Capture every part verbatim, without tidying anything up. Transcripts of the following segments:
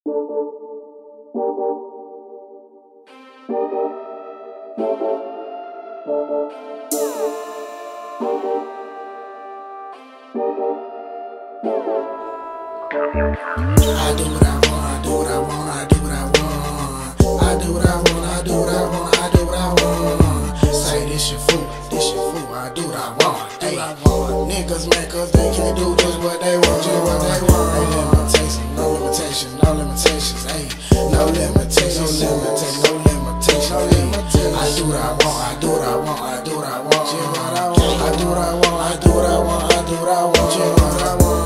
I do what I want, I do what I want, I do what I want. I do what I want, I do what I want, I do what I want. Say this shit fool, this shit fool, I do what I want. Hey, niggas mad cause they can't do just what they want, just what they want. No limitations, no limitations, no limitations, hey. No limitations, no limitations, no limitations, no limitations. I do what I want, I do what I want, I do what I want, just what I want. I do what I want, I do what I want, I do what I want, just what I want.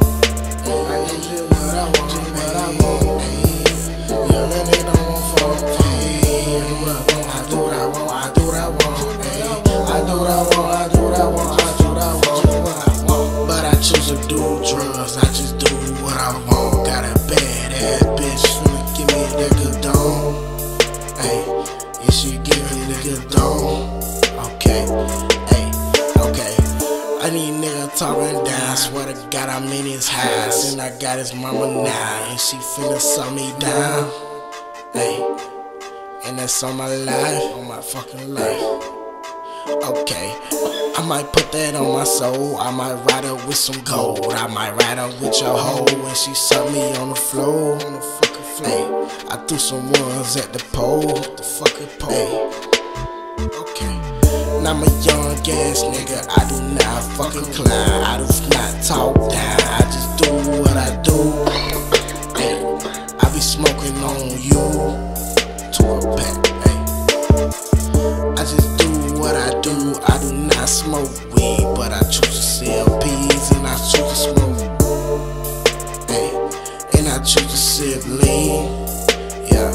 Drugs, I just do what I want. Got a bad ass bitch, finna give me that good dome. Hey, yeah, she give me the good dome. Okay, hey, okay. I need nigga talking down. Swear to God, I'm in his house, and I got his mama now, and she finna suck me down. Hey, and that's on my life, on my fucking life. Okay, I might put that on my soul. I might ride her with some gold. I might ride her with your hoe when she suck me on the floor, on the fucking floor. I threw some ones at the pole, the fucking pole. Ay. Okay, now I'm a young ass nigga. I do not fucking climb. I do not talk down. I just do what I do. Ay. I be smoking on you to a pack. Ay. I just do what I do. I do not smoke weed, but I choose to sell peas and I choose to smoke. Hey, and I choose to sip lean. Yeah.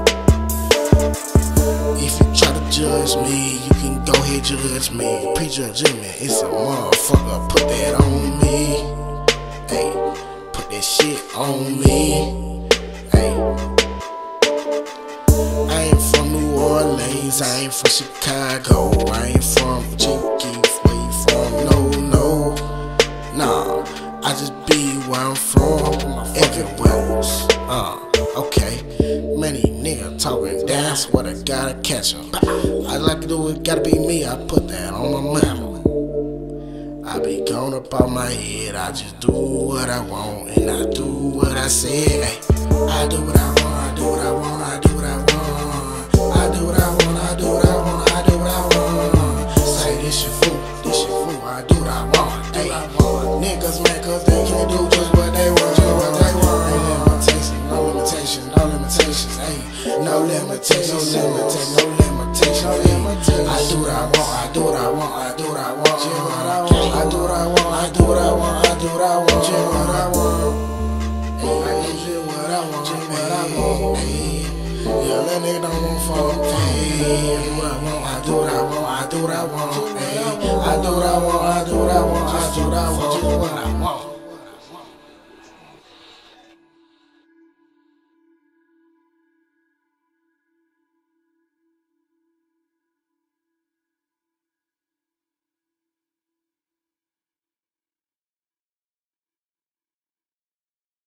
If you try to judge me, you can go ahead judge me. Prejudging me, it's a motherfucker. Put that on me. Hey, put that shit on me. Hey. I ain't from New Orleans, I ain't from Chicago, I ain't from Chinky, where you from? No, no, nah, I just be where I'm from, everywhere. Uh, okay, many niggas talking down, swear to God I catch 'em. I like to do it, gotta be me, I put that on my mama. I be gone up out my head, I just do what I want, and I do what I said. Ay, I do what I want, I do what I want, I do what I want. I do what I want, I do what I want, I do what I want. Say this shit fool, this shit fool, I do what I want. Hey, niggas mad cause they can't do just what they want, just what they want. Ain't limitation, no limitation, no limitations, hey. No limitations, no limitations, no limitations, hey. I do what I want, I do what I want, I do what I want, just what I want. I do what I want, I do what I want, I do what I want, just what I want. Hey, I do what I want, just what I want, hey. Yeah, that nigga don't want fun. Hey, I do what I want, I do what I want, I do what I want. Hey, I do what I want, I do what I want, I do what I want, just what I want.